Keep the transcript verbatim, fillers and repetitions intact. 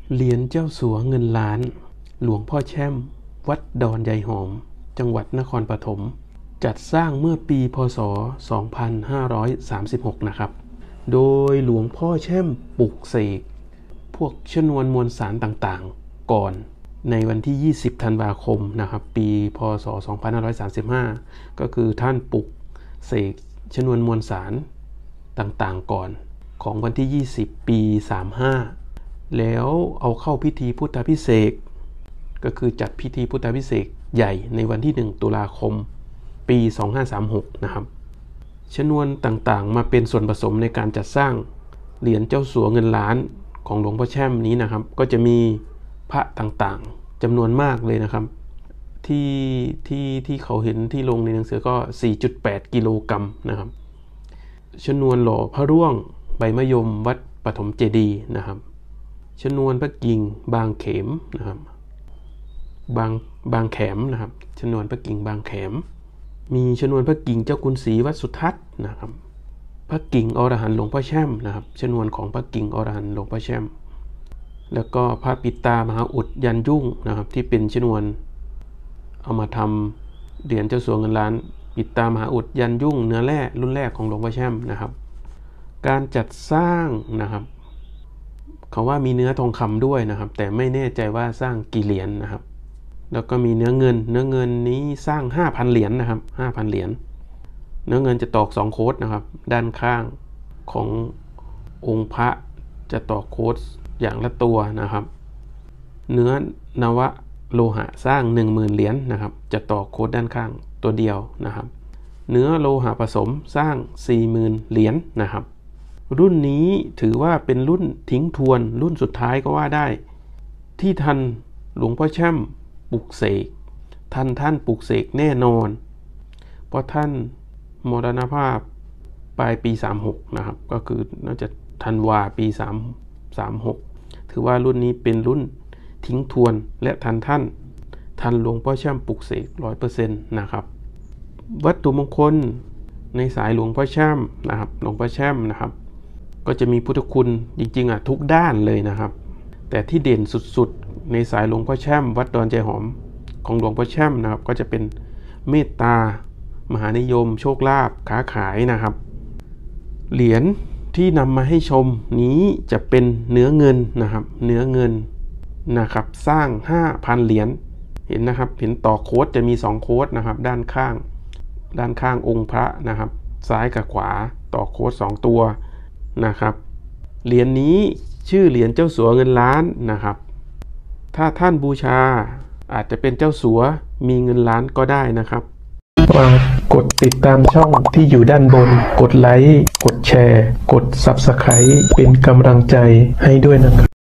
เหรียญเจ้าสัวเงินล้านหลวงพ่อแช่มวัดดอนยายหอมจังหวัดนครปฐมจัดสร้างเมื่อปีพ.ศ. สองพันห้าร้อยสามสิบหกนะครับโดยหลวงพ่อแช่มปลุกเสกพวกชนวนมวลสารต่างๆก่อนในวันที่ยี่สิบธันวาคมนะครับปีพ.ศ. สองพันห้าร้อยสามสิบห้าก็คือท่านปลุกเสกชนวนมวลสารต่างๆก่อนของวันที่ยี่สิบปีสามสิบห้าแล้วเอาเข้าพิธีพุทธาภิเษกก็คือจัดพิธีพุทธาภิเษกใหญ่ในวันที่หนึ่งตุลาคมปีสองพันห้าร้อยสามสิบหกนะครับชนวนต่างๆมาเป็นส่วนผสมในการจัดสร้างเหรียญเจ้าสัวเงินล้านของหลวงพ่อแช่มนี้นะครับก็จะมีพระต่างๆจำนวนมากเลยนะครับที่ที่ที่เขาเห็นที่ลงในหนังสือก็ สี่จุดแปด กิโลกรัมนะครับชนวนหล่อพระร่วงใบมะยมวัดปฐมเจดีย์นะครับชนวนพระกิ่งบางเขมนะครับบางบางแขมนะครับชนวนพระกิ่งบางแขมมีชนวนพระกิ่งเจ้าคุณศรีวัดสุทัศน์นะครับพระกิ่งอรหันต์หลวงพ่อแช่มนะครับชนวนของพระกิ่งอรหันต์หลวงพ่อแช่มแล้วก็พระปิตามหาอุดยันยุ่งนะครับที่เป็นชนวนเอามาทำเหรียญเจ้าสัวเงินล้านปิตามหาอุดยันยุ่งเนื้อแร่รุ่นแรกของหลวงพ่อแช่มนะครับการจัดสร้างนะครับเขาว่ามีเนื้อทองคำด้วยนะครับแต่ไม่แน่ใจว่าสร้างกี่เหรียญนะครับแล้วก็มีเนื้อเงินเนื้อเงินนี้สร้าง ห้าพัน เหรียญนะครับ ห้าพัน เหรียญเนื้อเงินจะตอกสองโค้ดนะครับด้านข้างขององค์พระจะตอกโค้ดอย่างละตัวนะครับเนื้อนวโลหะสร้าง หนึ่งหมื่น เหรียญนะครับจะตอกโค้ดด้านข้างตัวเดียวนะครับเนื้อโลหะผสมสร้าง สี่หมื่น เหรียญนะครับรุ่นนี้ถือว่าเป็นรุ่นทิ้งทวนรุ่นสุดท้ายก็ว่าได้ที่ท่านหลวงพ่อแช่มปลุกเสกท่านท่านปลุกเสกแน่นอนเพราะท่านมรณภาพปลายปีสามสิบหกนะครับก็คือน่าจะธันวาปีสามสามหกถือว่ารุ่นนี้เป็นรุ่นทิ้งทวนและทันท่านทันหลวงพ่อแช่มปลุกเสก ร้อยเปอร์เซ็นต์ นะครับวัตถุมงคลในสายหลวงพ่อแช่มนะครับหลวงพ่อแช่มนะครับก็จะมีพุทธคุณจริงๆอ่ะทุกด้านเลยนะครับแต่ที่เด่นสุดๆในสายหลวงพ่อแช่มวัดดอนใจหอมของหลวงพ่อแช่มนะครับก็จะเป็นเมตตามหานิยมโชคลาภค้าขายนะครับเหรียญที่นำมาให้ชมนี้จะเป็นเนื้อเงินนะครับเนื้อเงินนะครับสร้าง ห้าพัน เหรียญเห็นนะครับเห็นต่อโค้ดจะมีสองโค้ดนะครับด้านข้างด้านข้างองค์พระนะครับซ้ายกับขวาต่อโค้ดสองตัวนะครับเหรียญนี้ชื่อเหรียญเจ้าสัวเงินล้านนะครับถ้าท่านบูชาอาจจะเป็นเจ้าสัวมีเงินล้านก็ได้นะครับฝากกดติดตามช่องที่อยู่ด้านบนกดไลค์กดแชร์กด ซับสไครบ์ เป็นกำลังใจให้ด้วยนะครับ